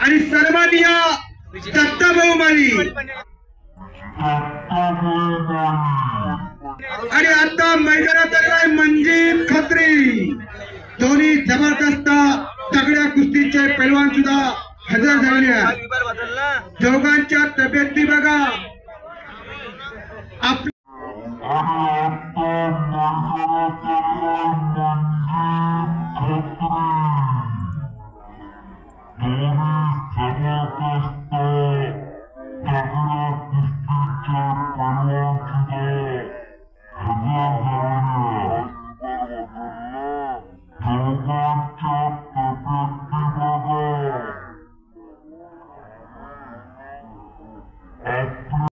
आणि सन्माननीय दत्ताभाऊ माळी आणि आता मैदानात आलेला मंजित खत्री दोन्ही जबरदस्त तगड्या कुस्तीचे पैलवान सुद्धा हजर झालेले आहेत। दोघांच्या तब्येती बघा आपल्या